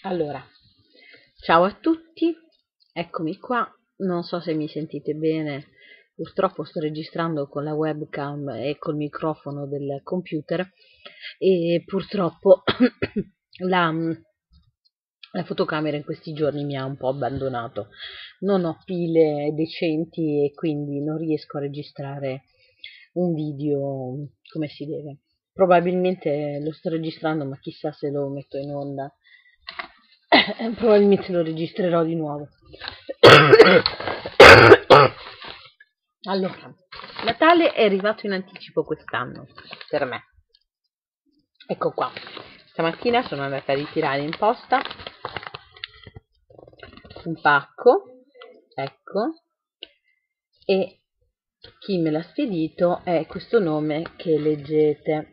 Allora, ciao a tutti, eccomi qua. Non so se mi sentite bene, purtroppo sto registrando con la webcam e col microfono del computer e purtroppo la, la fotocamera in questi giorni mi ha un po' abbandonato. Non ho pile decenti e quindi non riesco a registrare un video come si deve. Probabilmente lo sto registrando, ma chissà se lo metto in onda. Probabilmente lo registrerò di nuovo. Allora, Natale è arrivato in anticipo quest'anno per me. Ecco qua. Stamattina sono andata a ritirare in posta un pacco, ecco, e chi me l'ha spedito è questo nome che leggete.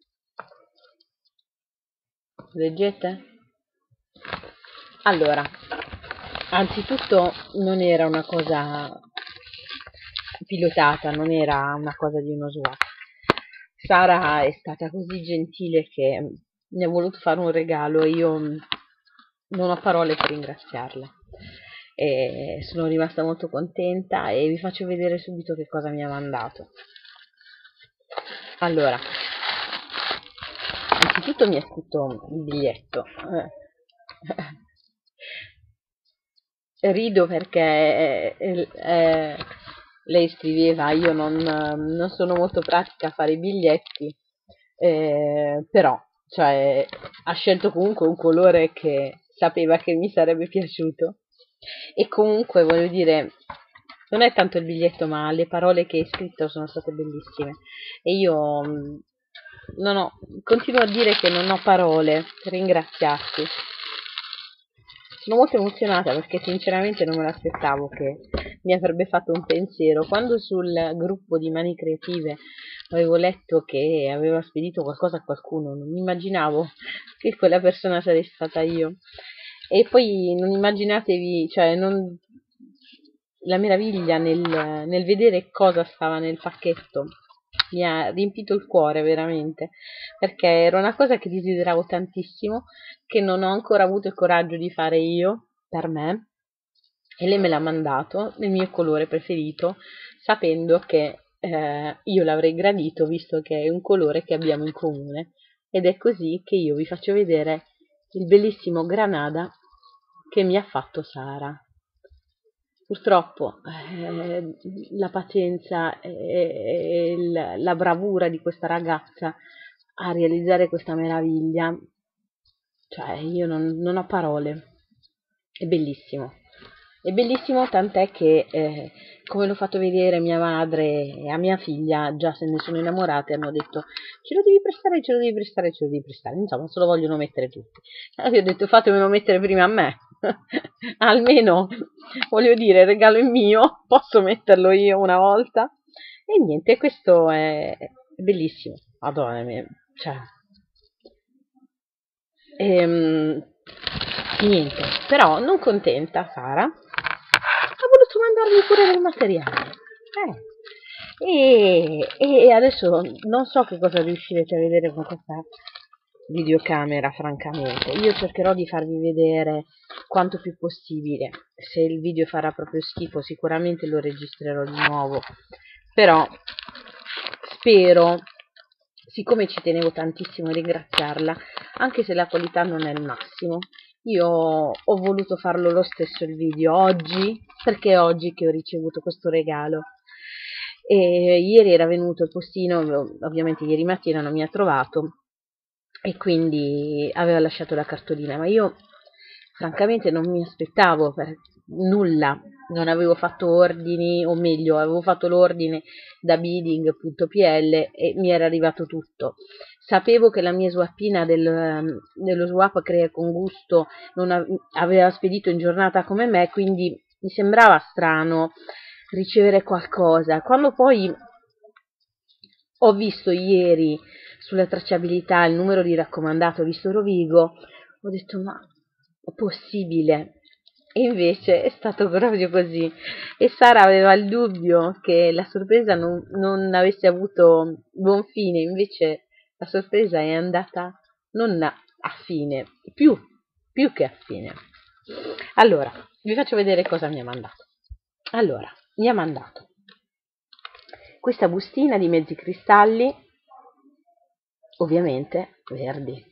Leggete? Allora, anzitutto non era una cosa pilotata, non era una cosa di uno swap. Sara è stata così gentile che mi ha voluto fare un regalo e io non ho parole per ringraziarla. E sono rimasta molto contenta e vi faccio vedere subito che cosa mi ha mandato. Allora, innanzitutto mi ha scritto un biglietto. Rido perché lei scriveva: io non sono molto pratica a fare i biglietti, però cioè, ha scelto comunque un colore che sapeva che mi sarebbe piaciuto e comunque voglio dire, non è tanto il biglietto ma le parole che hai scritto sono state bellissime e io non ho, continuo a dire che non ho parole per ringraziarti. Sono molto emozionata perché sinceramente non me l'aspettavo che mi avrebbe fatto un pensiero. Quando sul gruppo di Mani Creative avevo letto che aveva spedito qualcosa a qualcuno, non immaginavo che quella persona sarei stata io. E poi non immaginatevi, cioè, la meraviglia nel vedere cosa stava nel pacchetto. Mi ha riempito il cuore veramente, perché era una cosa che desideravo tantissimo, che non ho ancora avuto il coraggio di fare io per me, e lei me l'ha mandato nel mio colore preferito, sapendo che io l'avrei gradito, visto che è un colore che abbiamo in comune. Ed è così che io vi faccio vedere il bellissimo Granada che mi ha fatto Sara. Purtroppo la pazienza e la bravura di questa ragazza a realizzare questa meraviglia, cioè io non ho parole, è bellissimo. È bellissimo tant'è che, come l'ho fatto vedere mia madre e a mia figlia, già se ne sono innamorate, hanno detto ce lo devi prestare, ce lo devi prestare, ce lo devi prestare. Insomma, se lo vogliono mettere tutti. Allora io ho detto fatemelo mettere prima a me. Almeno, voglio dire, il regalo è mio, posso metterlo io una volta. E niente, questo è bellissimo. Madonna mia, cioè... Ehm, niente, però non contenta Sara, ha voluto mandarmi pure del materiale. E adesso non so che cosa riuscirete a vedere con questa videocamera, francamente. Io cercherò di farvi vedere quanto più possibile. Se il video farà proprio schifo, sicuramente lo registrerò di nuovo. Però spero, siccome ci tenevo tantissimo a ringraziarla, anche se la qualità non è il massimo, io ho voluto farlo lo stesso il video oggi, perché è oggi che ho ricevuto questo regalo. E ieri era venuto il postino, ovviamente ieri mattina non mi ha trovato e quindi aveva lasciato la cartolina, ma io francamente non mi aspettavo per nulla, non avevo fatto ordini, o meglio, avevo fatto l'ordine da bidding.pl e mi era arrivato tutto. Sapevo che la mia swappina dello swap Crea con Gusto non aveva spedito in giornata come me, quindi mi sembrava strano ricevere qualcosa. Quando poi ho visto ieri sulla tracciabilità il numero di raccomandato, ho visto Rovigo, ho detto ma è possibile? E invece è stato proprio così. E Sara aveva il dubbio che la sorpresa non avesse avuto buon fine, invece la sorpresa è andata non a fine, più più che affine. Allora, vi faccio vedere cosa mi ha mandato. Allora, mi ha mandato questa bustina di mezzi cristalli, ovviamente verdi.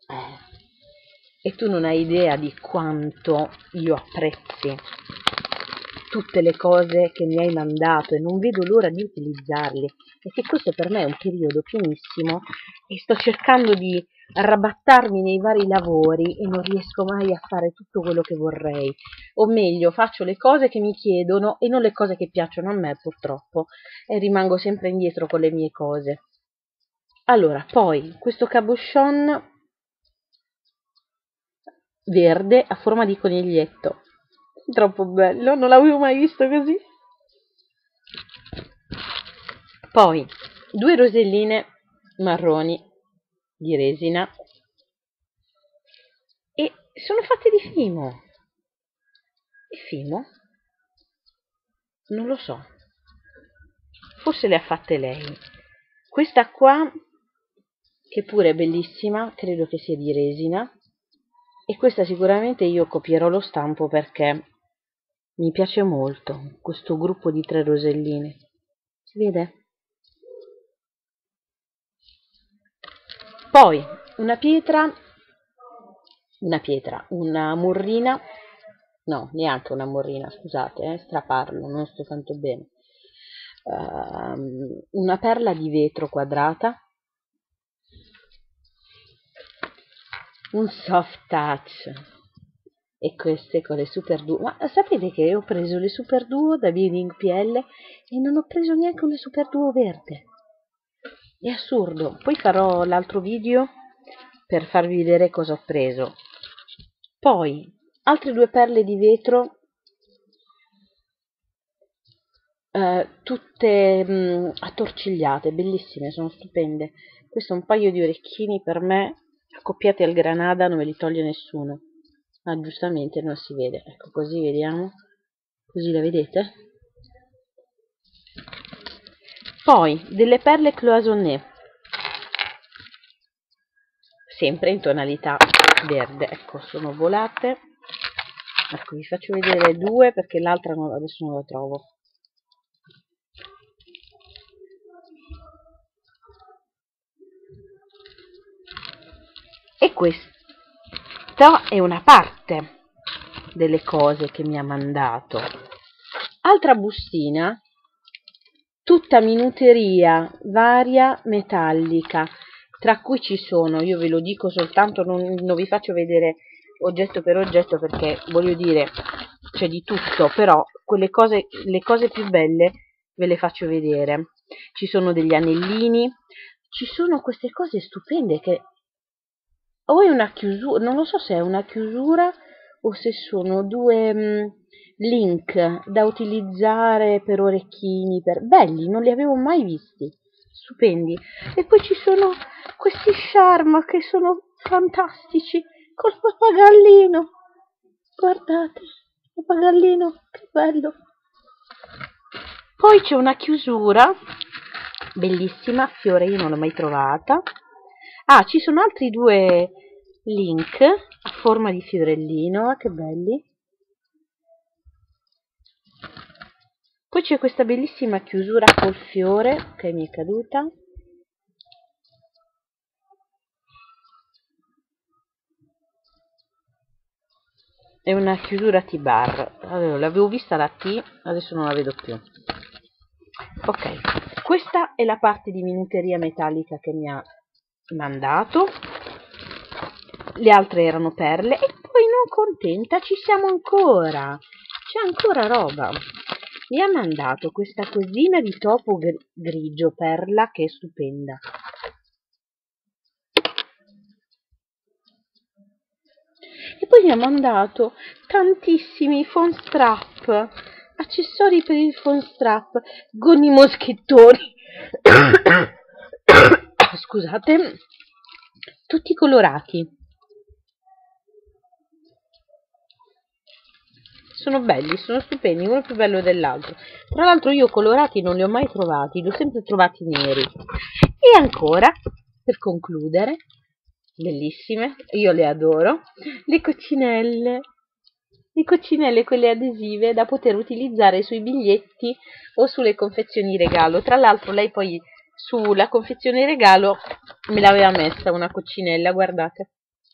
E tu non hai idea di quanto io apprezzi tutte le cose che mi hai mandato e non vedo l'ora di utilizzarli, e che questo per me è un periodo pienissimo e sto cercando di arrabattarmi nei vari lavori e non riesco mai a fare tutto quello che vorrei, o meglio faccio le cose che mi chiedono e non le cose che piacciono a me, purtroppo, e rimango sempre indietro con le mie cose. Allora, poi questo cabochon verde a forma di coniglietto, troppo bello, non l'avevo mai visto così. Poi 2 roselline marroni di resina e sono fatte di fimo. Il fimo? Non lo so, forse le ha fatte lei. Questa qua, che pure è bellissima, credo che sia di resina, e questa sicuramente io copierò lo stampo perché mi piace molto questo gruppo di 3 roselline. Si vede? Poi una murrina, no, neanche una murrina, scusate, straparlo, non sto tanto bene. Una perla di vetro quadrata, un soft touch, e queste con le Super Duo. Ma sapete che ho preso le Super Duo da Bidding PL e non ho preso neanche una Super Duo verde? È assurdo. Poi farò l'altro video per farvi vedere cosa ho preso. Poi altre 2 perle di vetro, tutte attorcigliate, bellissime, sono stupende. Questo è un paio di orecchini per me, accoppiati al Granada, non me li toglie nessuno. Ah, giustamente non si vede, ecco, così vediamo, così la vedete. Poi delle perle cloisonné, sempre in tonalità verde, ecco, sono volate. Ecco, vi faccio vedere 2 perché l'altra adesso non la trovo. E questa è una parte delle cose che mi ha mandato. Altra bustina, tutta minuteria varia metallica, tra cui ci sono, io ve lo dico soltanto, non vi faccio vedere oggetto per oggetto perché voglio dire c'è di tutto, però le cose più belle ve le faccio vedere. Ci sono degli anellini, ci sono queste cose stupende che o è una chiusura, non lo so se è una chiusura o se sono 2 link da utilizzare per orecchini, belli, non li avevo mai visti, stupendi. E poi ci sono questi charm che sono fantastici, col pappagallino, guardate, il pappagallino, che bello. Poi c'è una chiusura bellissima, fiore, io non l'ho mai trovata. Ah, ci sono altri 2 link a forma di fiorellino, che belli. Poi c'è questa bellissima chiusura col fiore che mi è caduta. È una chiusura T-bar. Allora, l'avevo vista la T, adesso non la vedo più. Ok, questa è la parte di minuteria metallica che mi ha mandato. Le altre erano perle. E poi, non contenta, ci siamo ancora, c'è ancora roba. Mi ha mandato questa cosina di topo grigio perla che è stupenda. E poi mi ha mandato tantissimi phone strap, accessori per il phone strap, gonni moschettoni scusate, tutti colorati. Sono belli, sono stupendi, uno più bello dell'altro. Tra l'altro io colorati non li ho mai trovati, li ho sempre trovati neri. E ancora, per concludere, bellissime, io le adoro, le coccinelle quelle adesive da poter utilizzare sui biglietti o sulle confezioni regalo. Tra l'altro lei poi sulla confezione regalo me l'aveva messa una coccinella, guardate.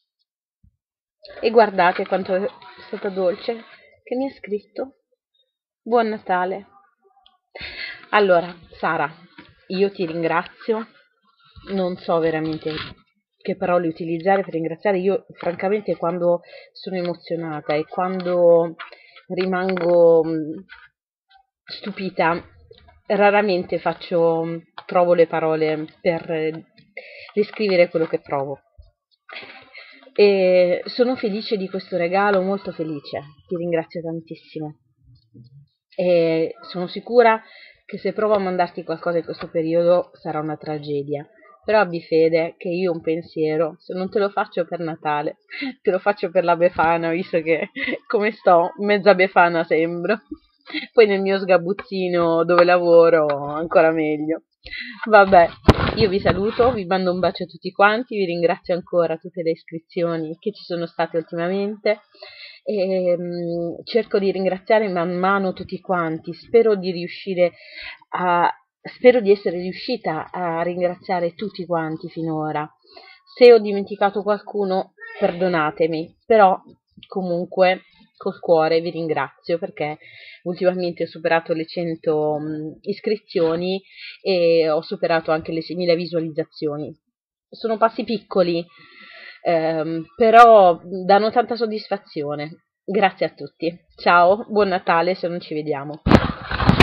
E guardate quanto è stata dolce, che mi ha scritto Buon Natale. Allora, Sara, io ti ringrazio, non so veramente che parole utilizzare per ringraziare. Io, francamente, quando sono emozionata e quando rimango stupita, raramente trovo le parole per descrivere quello che provo. E sono felice di questo regalo, molto felice, ti ringrazio tantissimo. E sono sicura che se provo a mandarti qualcosa in questo periodo sarà una tragedia. Però abbi fede che io un pensiero, se non te lo faccio per Natale, te lo faccio per la Befana, visto che come sto, mezza Befana sembro. Poi nel mio sgabuzzino dove lavoro ancora meglio. Vabbè, io vi saluto, vi mando un bacio a tutti quanti, vi ringrazio ancora tutte le iscrizioni che ci sono state ultimamente e cerco di ringraziare man mano tutti quanti, spero di essere riuscita a ringraziare tutti quanti finora. Se ho dimenticato qualcuno, perdonatemi, però comunque col cuore vi ringrazio perché ultimamente ho superato le 100 iscrizioni e ho superato anche le 6.000 visualizzazioni. Sono passi piccoli, però danno tanta soddisfazione. Grazie a tutti. Ciao, buon Natale se non ci vediamo.